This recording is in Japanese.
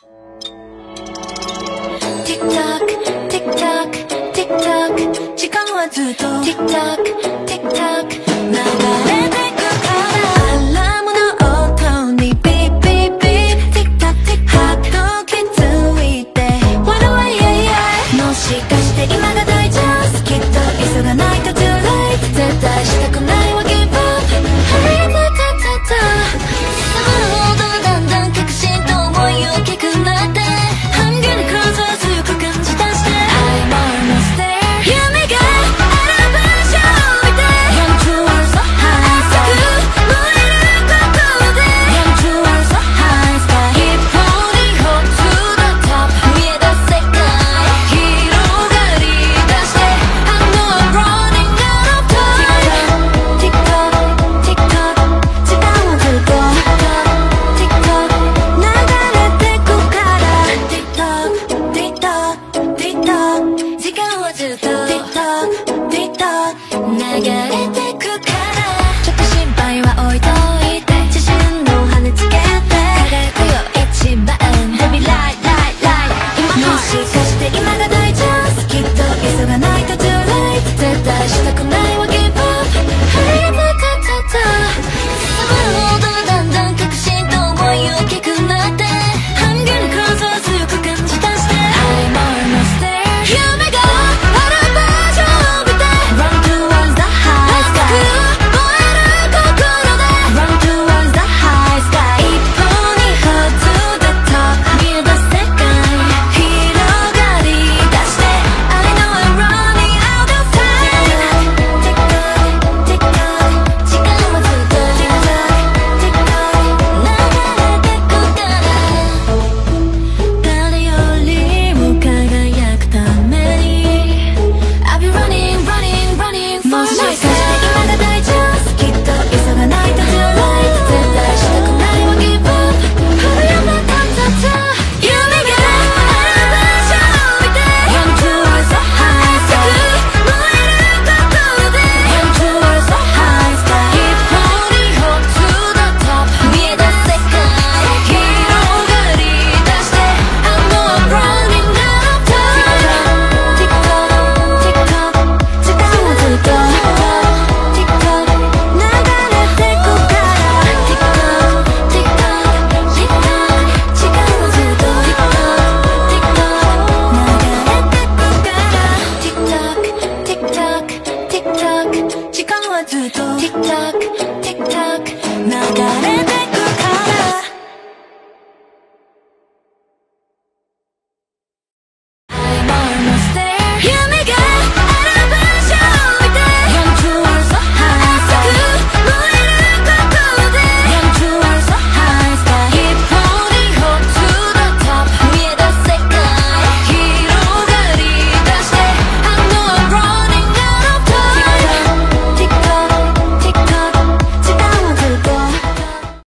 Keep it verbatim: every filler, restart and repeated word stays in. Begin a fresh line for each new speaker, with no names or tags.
TikTok TikTok TikTok 時間はずっと TikTok TikTok 流れてくからアラームの音にビッビッビッ TikTok TikTok ハート気づいて What do I yeah yeah もしかして今が大チャンスきっと急がないと too late 絶対したくないわ Give up Hey タタタタ進むほどだんだん確信と思い大きくなってI'm getting closer 強く感じ出して I'm almost there 夢がある場所を見て Run towards the high sky 熱く燃える心で Run towards the high sky 一歩に Hope to the top 見え出す世界広がり出して I know I'm running out of time TikTok TikTok 時間はずっと TikTok TikTok 流れてくから TikTok TikTok TikTok 時間はずっと TikTok TikTok 流れてくからちょっと心配は置いといて自信の羽つけて輝くよ一番 Baby light light light 今もしかして今が大チャンスきっと急がないと too late 絶対したくないわ Give up Hey タタタタ進むほどだんだん確信と思い大きくなって I'm getting closer 強く感じ出して I'm almost there 夢がある場所を見て Run towards the high sky 熱く燃える心で Run towards the high sky 一歩に Hold to the top 見え出す世界広がり出して I know I'm running out of time TikTok TikTok 時間はずっと TikTok TikTok 流れてくから誰よりも輝くために I'll be running running running for myself もしかして今が大チャンスきっと急がないと too late 絶対したくないわ Give up Hurry up タタタ夢がある場所を見て Run towards the high sky 熱く燃える心で Run towards the high sky 一歩に Hope to the top 見え出す世界広がり出して I know I'm running out of time TikTok TikTok 時間はずっと TikTok 流れてくから TikTok TikTok TikTok 時間はずっと TikTok TikTok 流れてくから TikTok TikTok TikTok 時間はずっと TikTok TikTok 流れ